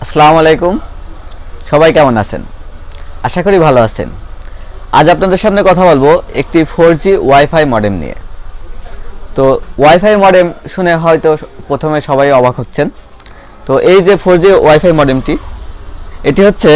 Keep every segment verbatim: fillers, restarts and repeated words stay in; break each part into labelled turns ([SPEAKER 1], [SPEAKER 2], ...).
[SPEAKER 1] আসসালামু আলাইকুম, সবাই কেমন আছেন? আশা করি ভালো আছেন। আজ আপনাদের সামনে কথা বলবো একটি ফোর জি ওয়াইফাই মডেম নিয়ে। তো ওয়াইফাই মডেম শুনে হয়তো প্রথমে সবাই অবাক হচ্ছেন। তো এই যে ফোর জি ওয়াইফাই মডেমটি, এটি হচ্ছে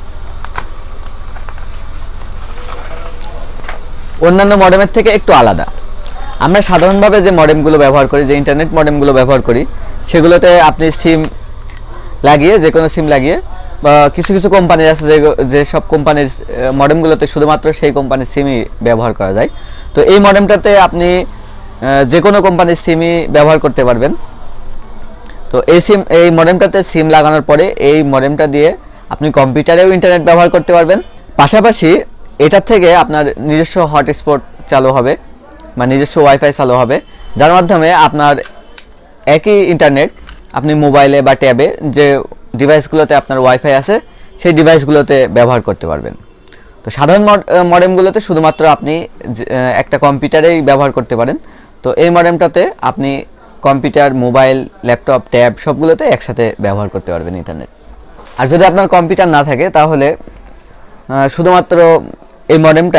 [SPEAKER 1] অন্যান্য মডেমের থেকে একটু আলাদা। আমরা সাধারণভাবে যে মডেমগুলো ব্যবহার করি, যে ইন্টারনেট মডেমগুলো ব্যবহার করি, সেগুলোতে আপনি সিম লাগিয়ে, যে কোনো সিম লাগিয়ে, বা কিছু কিছু কোম্পানি আছে যে যে সব কোম্পানির মডেমগুলোতে শুধুমাত্র সেই কোম্পানির সিমই ব্যবহার করা যায়। তো এই মডেমটাতে আপনি যে কোনো কোম্পানির সিমই ব্যবহার করতে পারবেন। তো এই সিম এই মডেমটাতে সিম লাগানোর পরে এই মডেমটা দিয়ে আপনি কম্পিউটারেও ইন্টারনেট ব্যবহার করতে পারবেন। পাশাপাশি এটার থেকে আপনার নিজস্ব হটস্পট চালু হবে বা নিজস্ব ওয়াইফাই চালু হবে, যার মাধ্যমে আপনার একই ইন্টারনেট আপনি মোবাইলে বা ট্যাবে যে ডিভাইসগুলোতে আপনার ওয়াইফাই আছে সেই ডিভাইসগুলোতে ব্যবহার করতে পারবেন। তো সাধারণ মডেমগুলোতে শুধুমাত্র আপনি একটা কম্পিউটারেই ব্যবহার করতে পারেন। তো এই মডেমটাতে আপনি কম্পিউটার, মোবাইল, ল্যাপটপ, ট্যাব সবগুলোতে একসাথে ব্যবহার করতে পারবেন ইন্টারনেট। আর যদি আপনার কম্পিউটার না থাকে তাহলে শুধুমাত্র এই মডেমটা,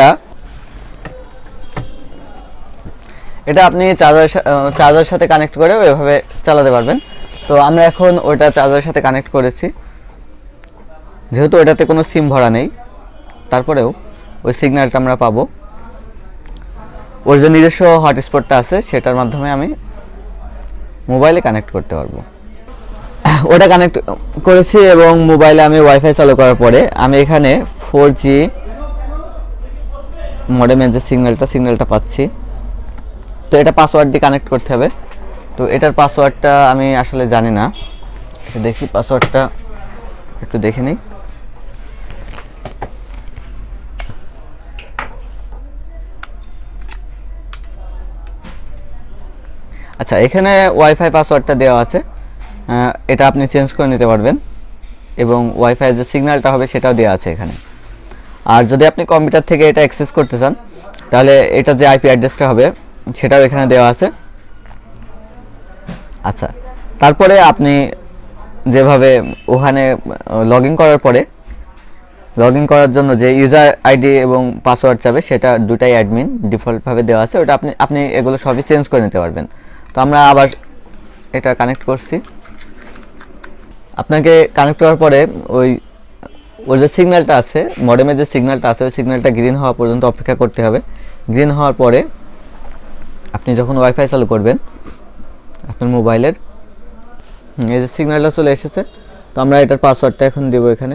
[SPEAKER 1] এটা আপনি চার্জার চার্জারের সাথে কানেক্ট করেও এভাবে চালাতে পারবেন। তো আমরা এখন ওটা চার্জারের সাথে কানেক্ট করেছি, যেহেতু ওটাতে কোনো সিম ভরা নেই, তারপরেও ওই সিগন্যালটা আমরা পাবো। ওর যে নিজস্ব হটস্পটটা আছে সেটার মাধ্যমে আমি মোবাইলে কানেক্ট করতে পারবো। ওটা কানেক্ট করেছি এবং মোবাইলে আমি ওয়াইফাই চালু করার পরে আমি এখানে ফোর জি মডেমের যে সিগন্যালটা সিগন্যালটা পাচ্ছি। তো এটা পাসওয়ার্ড দিয়ে কানেক্ট করতে হবে। তো এটার পাসওয়ার্ডটা আমি আসলে জানি না, দেখি পাসওয়ার্ডটা একটু দেখে নিই। আচ্ছা, এখানে ওয়াইফাই পাসওয়ার্ডটা দেওয়া আছে, এটা আপনি চেঞ্জ করে নিতে পারবেন এবং ওয়াইফাই যে সিগন্যালটা হবে সেটাও দেওয়া আছে এখানে। আর যদি আপনি কম্পিউটার থেকে এটা অ্যাক্সেস করতে চান তাহলে এটা যে আইপি অ্যাড্রেসটা হবে সেটাও এখানে দেওয়া আছে। আচ্ছা, তারপরে আপনি যেভাবে ওখানে লগ ইন করার পরে লগ ইন করার জন্য যে ইউজার আইডি এবং পাসওয়ার্ড চাবে সেটা দুটাই অ্যাডমিন ডিফল্টভাবে দেওয়া আছে, ওটা আপনি আপনি এগুলো সবই চেঞ্জ করে নিতে পারবেন। তো আমরা আবার এটা কানেক্ট করছি। আপনাকে কানেক্ট করার পরে ওই ওই যে সিগন্যালটা আছে, মডেমের যে সিগন্যালটা আছে, ওই সিগন্যালটা গ্রিন হওয়া পর্যন্ত অপেক্ষা করতে হবে। গ্রিন হওয়ার পরে আপনি যখন ওয়াইফাই চালু করবেন আপনার মোবাইলের, এই যে সিগন্যালটা চলে এসেছে। তো আমরা এটার পাসওয়ার্ডটা এখন দেব এখানে।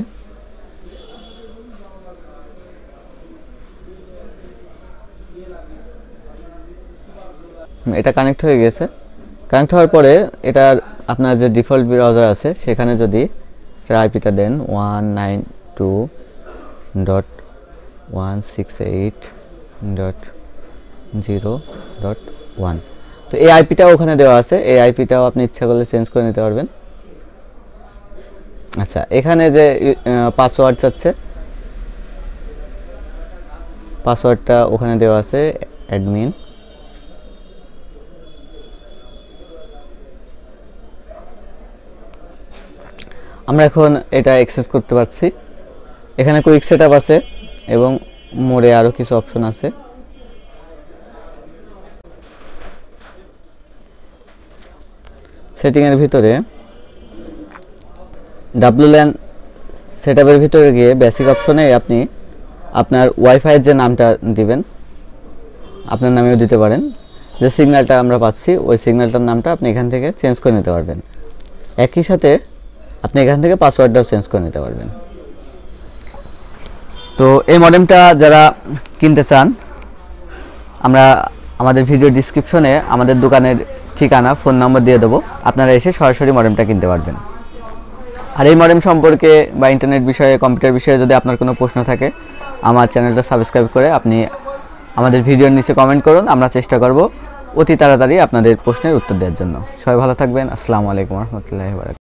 [SPEAKER 1] এটা কানেক্ট হয়ে গেছে। কানেক্ট হওয়ার পরে এটার আপনার যে ডিফল্ট ব্রাউজার আছে সেখানে যদি এটার আইপিটা দেন one nine two dot one six eight dot zero dot one, তো এই আইপিটাও ওখানে দেওয়া আছে। এই আইপিটাও আপনি ইচ্ছা করলে চেঞ্জ করে নিতে পারবেন। আচ্ছা, এখানে যে পাসওয়ার্ড চাচ্ছে, পাসওয়ার্ডটা ওখানে দেওয়া আছে অ্যাডমিন। আমরা এখন এটা অ্যাক্সেস করতে পারছি। এখানে কুইক সেটআপ আছে এবং মোড়ে আরও কিছু অপশন আছে। সেটিংয়ের ভিতরে ডাব্লুল্যান সেটআপের ভিতরে গিয়ে বেসিক অপশনে আপনি আপনার ওয়াইফাইয়ের যে নামটা দিবেন, আপনার নামেও দিতে পারেন। যে সিগন্যালটা আমরা পাচ্ছি ওই সিগন্যালটার নামটা আপনি এখান থেকে চেঞ্জ করে নিতে পারবেন। একই সাথে আপনি এখান থেকে পাসওয়ার্ডটাও চেঞ্জ করে নিতে পারবেন। তো এই মডেমটা যারা কিনতে চান, আমরা আমাদের ভিডিও ডিসক্রিপশনে আমাদের দোকানের ঠিকানা, ফোন নম্বর দিয়ে দেবো, আপনারা এসে সরাসরি মডেমটা কিনতে পারবেন। আর এই মডেম সম্পর্কে বা ইন্টারনেট বিষয়ে, কম্পিউটার বিষয়ে যদি আপনার কোনো প্রশ্ন থাকে, আমার চ্যানেলটা সাবস্ক্রাইব করে আপনি আমাদের ভিডিওর নিচে কমেন্ট করুন। আমরা চেষ্টা করব অতি তাড়াতাড়ি আপনাদের প্রশ্নের উত্তর দেওয়ার জন্য। সবাই ভালো থাকবেন। আসসালামু আলাইকুম ওয়া রাহমাতুল্লাহি ওয়া বারাকাতুহু।